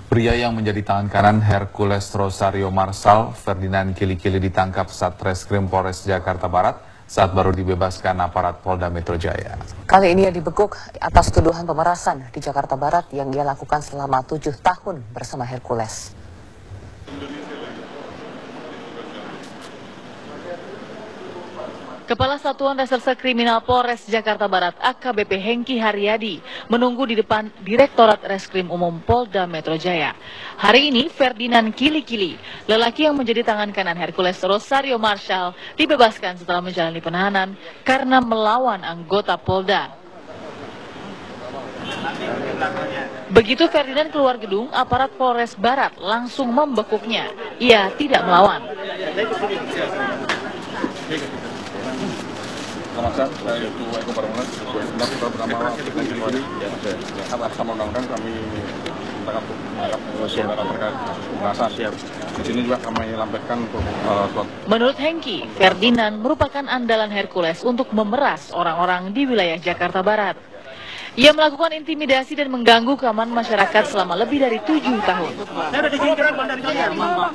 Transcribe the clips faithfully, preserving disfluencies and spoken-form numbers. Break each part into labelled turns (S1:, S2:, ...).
S1: Pria yang menjadi tangan kanan Hercules Rosario Marsal, Ferdinand Kili-Kili ditangkap Satreskrim Polres Jakarta Barat saat baru dibebaskan aparat Polda Metro Jaya.
S2: Kali ini ia dibekuk atas tuduhan pemerasan di Jakarta Barat yang ia lakukan selama tujuh tahun bersama Hercules. Kepala Satuan Reserse Kriminal Polres Jakarta Barat A K B P Hengki Haryadi menunggu di depan Direktorat Reskrim Umum Polda Metro Jaya. Hari ini Ferdinand Kili-Kili, lelaki yang menjadi tangan kanan Hercules Rosario Marsal, dibebaskan setelah menjalani penahanan karena melawan anggota Polda. Begitu Ferdinand keluar gedung, aparat Polres Barat langsung membekuknya. Ia tidak melawan.
S3: Selamat siang, saya Ibu Eko Parmulan, benar kita bernama Ferdinand Kili-Kili. Atas sama undang-undang kami menangkap saudara terkait pemerasan. Di sini juga kami lampirkan untuk uh, suatu.
S2: Menurut Hengki, Ferdinand merupakan andalan Hercules untuk memeras orang-orang di wilayah Jakarta Barat. Ia melakukan intimidasi dan mengganggu keamanan masyarakat selama lebih dari tujuh tahun.
S4: Saya udah dikirim dari saya.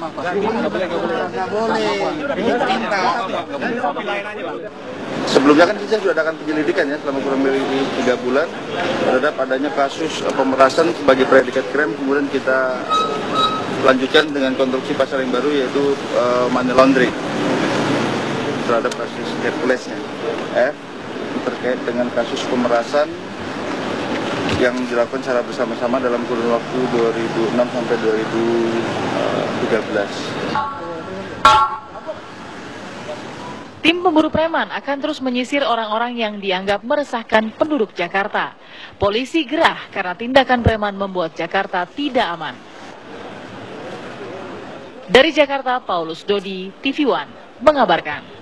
S5: Sebelumnya kan kita sudah adakan penyelidikan ya selama kurang lebih tiga bulan terhadap adanya kasus pemerasan sebagai predikat krim, kemudian kita lanjutkan dengan konstruksi pasal yang baru yaitu uh, money laundering terhadap kasus Herculesnya. F terkait dengan kasus pemerasan yang dilakukan secara bersama-sama dalam kurun waktu dua ribu enam sampai dua ribu tiga belas.
S2: Tim pemburu preman akan terus menyisir orang-orang yang dianggap meresahkan penduduk Jakarta. Polisi gerah karena tindakan preman membuat Jakarta tidak aman. Dari Jakarta, Paulus Dodi, T V One, mengabarkan.